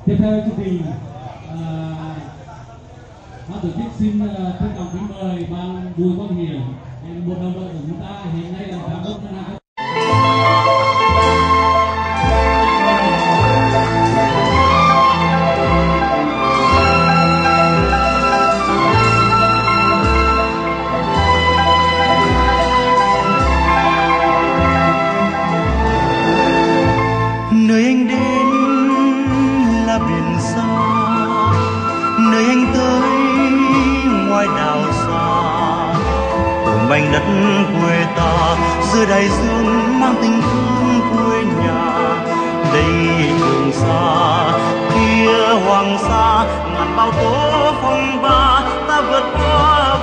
Tiếp theo chương trình, ban tổ chức xin trân trọng kính mời ban Bùi Quang Hiển, một đồng đội của chúng ta hiện nay là giám đốc ngân hàng. Nơi anh đến là biển xa, nơi anh tới ngoài đảo xa, ở mảnh đất quê ta giữa đại dương mang tình thương quê nhà. Đây Trường Sa, kia Hoàng Sa, ngàn bao tố phong ba, ta vượt qua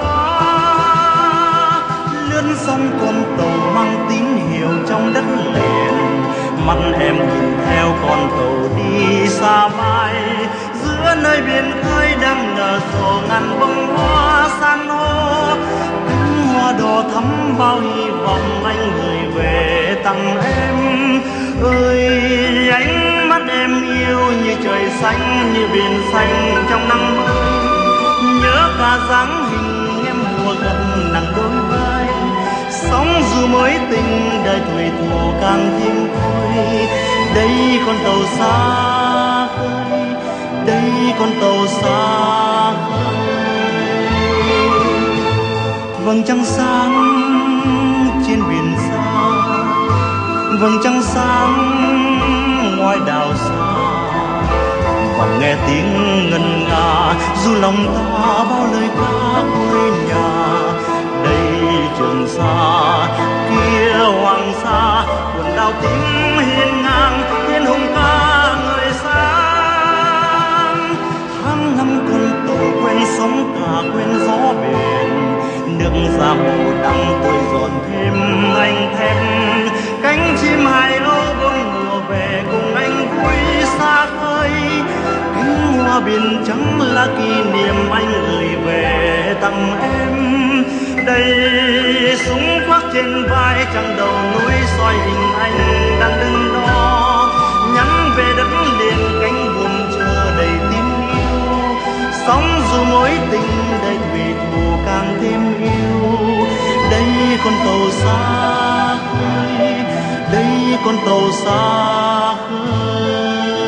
lướn sông con tàu mang tín hiệu trong đất liền. Mắt em nhìn theo con tàu đi xa mãi, giữa nơi biển khơi đang nở rộ ngàn bông hoa san hô. Cánh hoa đỏ thắm bao hy vọng anh gửi về tặng em. Ơi ánh mắt em yêu như trời xanh, như biển xanh trong nắng mới. Nhớ cả dáng hình em mùa gần nắng đôi vai. Sóng dù mối tình đời tuổi thù càng thêm vui. Đây con tàu xa khơi, đây con tàu xa khơi. Vầng trăng sáng trên biển xa, vầng trăng sáng ngoài đảo xa. Và nghe tiếng ngân nga dù lòng ta bao lời ca quê nhà. Trường Sa, kia Hoàng Sa, quần đảo tím hiên ngang, thiên hùng ca người sáng. Tháng năm con tàu quen sóng cả quen gió biển, nước ra màu đắng tươi giòn thêm anh thép. Cánh chim hải âu bông mùa về cùng anh vui xa khơi. Cánh hoa biển trắng là kỷ niệm anh gửi về tặng em. Đây súng khoác trên vai, chẳng đầu núi soi hình anh đang đứng đó. Nhắn về đất liền cánh buồn chờ đầy tiếng yêu. Sóng dù mối tình đầy thủy thù càng thêm yêu. Đây con tàu xa khơi, đây con tàu xa khơi.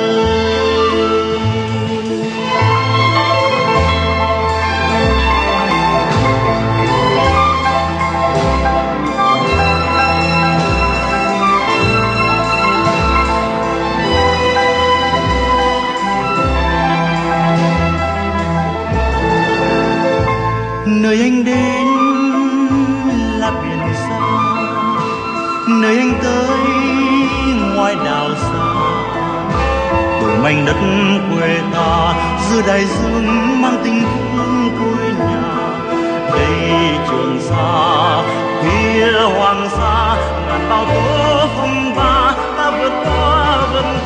Nơi anh đến là biển xa, nơi anh tới ngoài đảo xa. Từ mảnh đất quê ta giữa đại dương mang tình thương quê nhà. Đây Trường Sa, kia Hoàng Sa, ngàn bao tố phong ba, ta vượt qua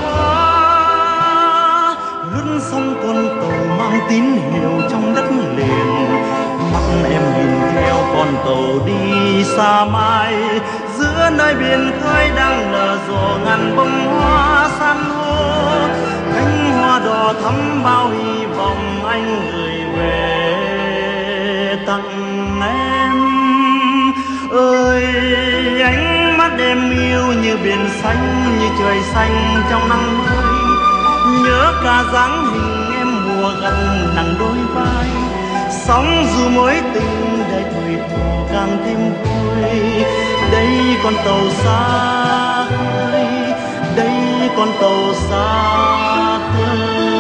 lướn sông con tàu mang tín hiệu trong đất liền. Mắt em nhìn theo con tàu đi xa mãi, giữa nơi biển khơi đang nở rộ ngàn bông hoa san hô. Cánh hoa đỏ thắm bao hy vọng anh gửi về tặng em. Ơi ánh mắt em yêu như biển xanh, như trời xanh trong nắng mới. Nhớ cả dáng hình em mùa gần nắng đôi vai. Sóng dù mối tình đầy tuổi thù càng thêm vui. Đây con tàu xa khơi, đây con tàu xa khơi.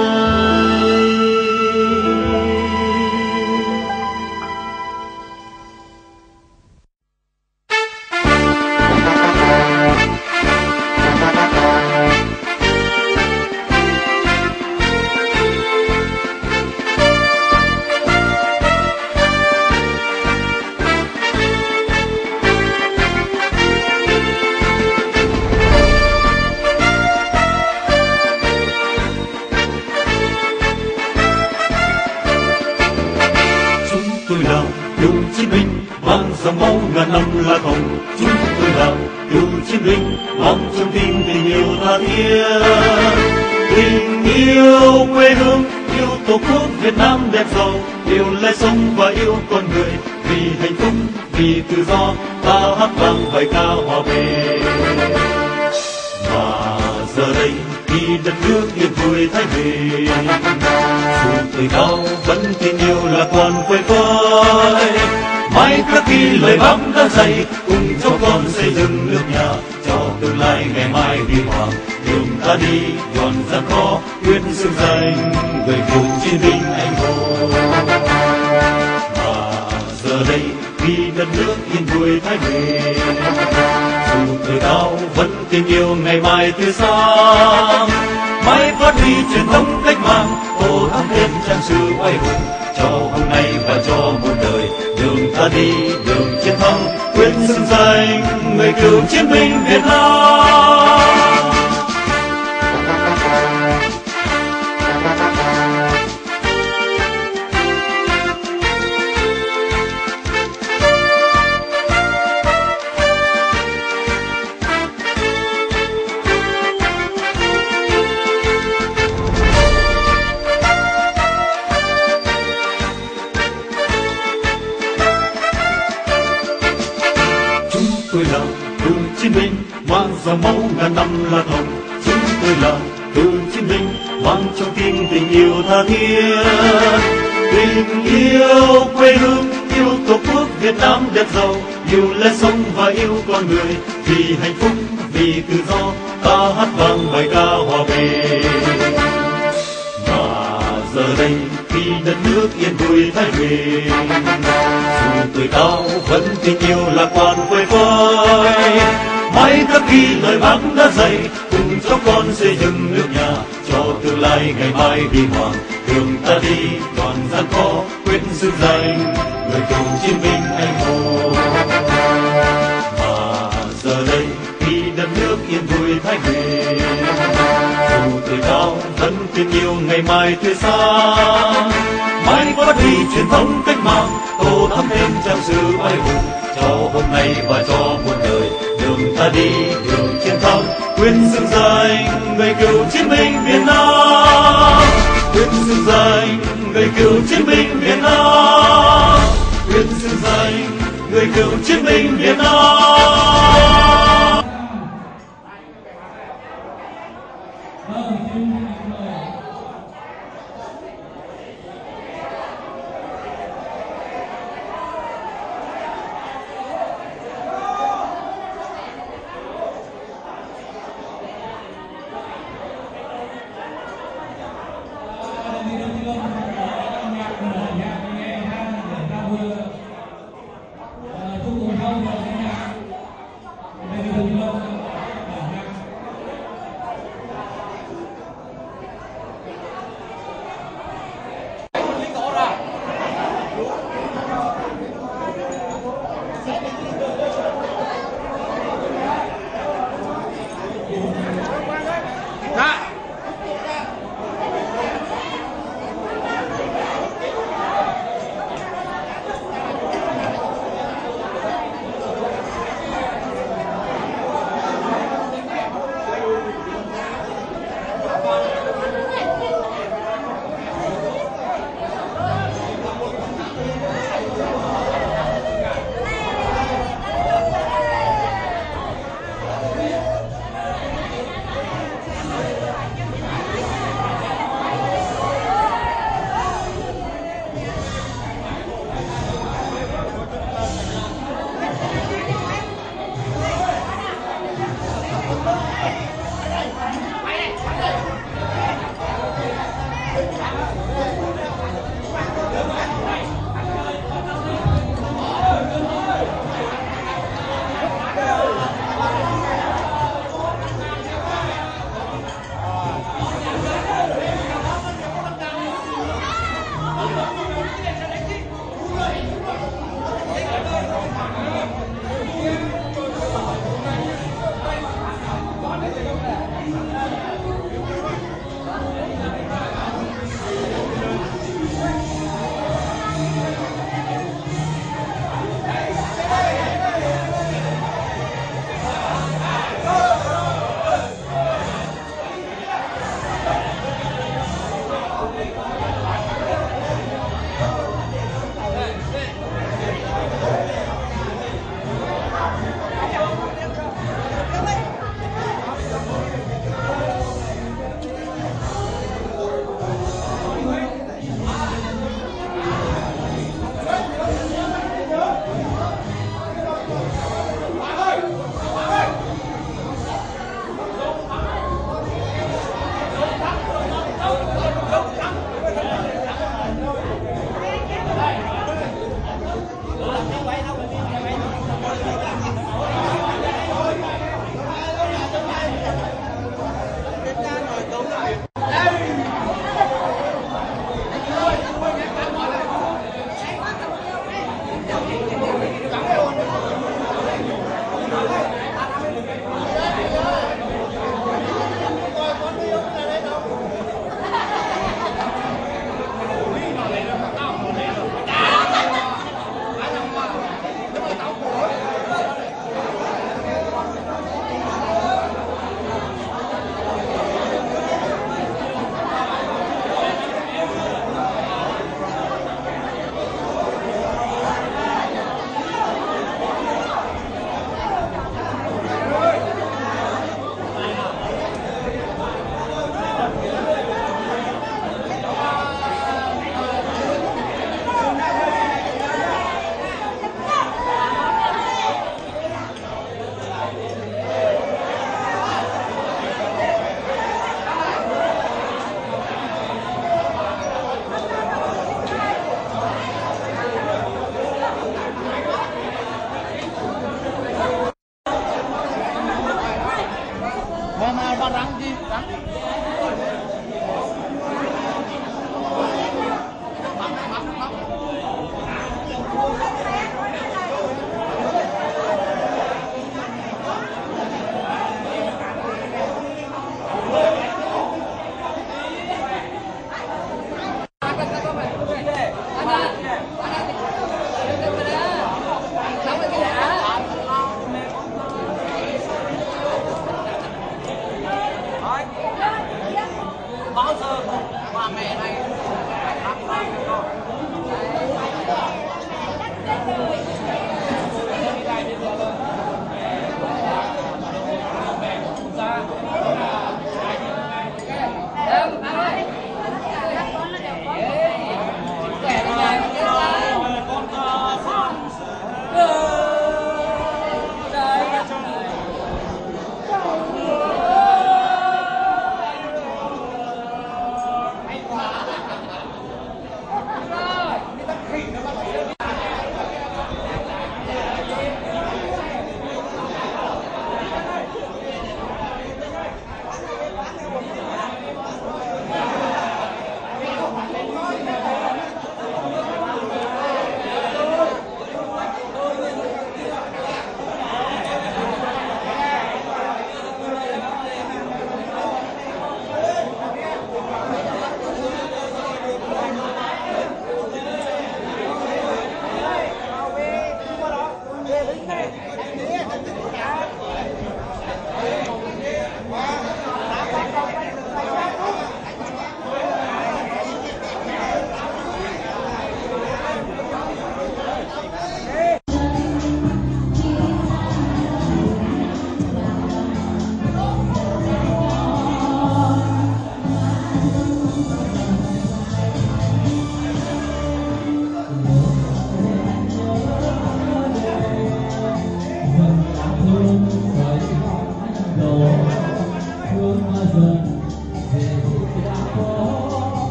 dòng máu ngàn năm lá hồng. Chúng tôi là cựu chiến binh, mong trong tim tình yêu tha thiết. tình yêu quê hương, yêu tổ quốc Việt Nam đẹp giàu, yêu lẽ sống và yêu con người, vì hạnh phúc vì tự do ta hát vang bài ca hòa bình. Và giờ đây khi đất nước yên vui thái bình, dù tuổi cao vẫn tin yêu lạc quan quê khói, mãi khắc ghi lời bác đã dạy, cùng cháu con xây dựng nước nhà cho tương lai ngày mai huy hoàng. Đường ta đi còn gian khó, quyết xứng danh người cựu chiến binh anh hùng. Và giờ đây khi đất nước yên vui thái bình, dù tuổi cao vẫn tin yêu ngày mai tươi sáng, mãi phát huy truyền thống cách mạng, tô thắm thêm trang sử oai hùng cho hôm nay và cho muôn đời. Đường ta đi đường chiến thắng, quyết xứng danh người cựu chiến binh Việt Nam. Tôi là cựu chiến binh mang dòng máu ngàn năm là hồng. Chúng tôi là cựu chiến binh mang trong tim tình yêu tha thiết. Tình yêu quê hương, yêu tổ quốc Việt Nam đẹp giàu, yêu lẽ sống và yêu con người, vì hạnh phúc vì tự do ta hát vang bài ca hòa bình. Và giờ đây khi đất nước yên vui thái bình, dù tuổi cao vẫn tin yêu lạc quan quê khói, mãi khắc ghi lời bác đã dạy, cùng cháu con xây dựng nước nhà cho tương lai ngày mai huy hoàng. Đường ta đi còn gian khó, quyết xứng danh người cựu chiến binh anh hùng. Và giờ đây khi đất nước yên vui thái bình, dù tuổi cao vẫn tin yêu ngày mai tươi sáng, mãi phát huy truyền thống cách mạng, tô thắm thêm trang sử oai hùng cho hôm nay và cho muôn đời. Đường ta đi đường chiến thắng, quyết xứng danh người cựu chiến binh Việt Nam, quyết xứng danh người cựu chiến binh Việt Nam, quyết xứng danh người cựu chiến binh Việt Nam.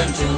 dân chủ